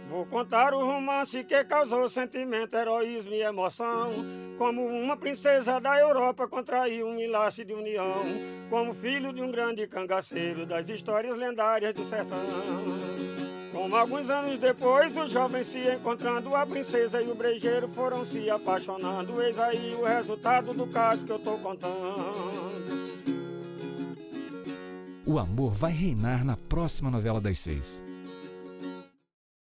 Vou contar o romance que causou sentimento, heroísmo e emoção. Como uma princesa da Europa contraiu um enlace de união, como filho de um grande cangaceiro das histórias lendárias do sertão. Como alguns anos depois, os jovens se encontrando, a princesa e o brejeiro foram se apaixonando. Eis aí o resultado do caso que eu tô contando. O amor vai reinar na próxima novela das 6.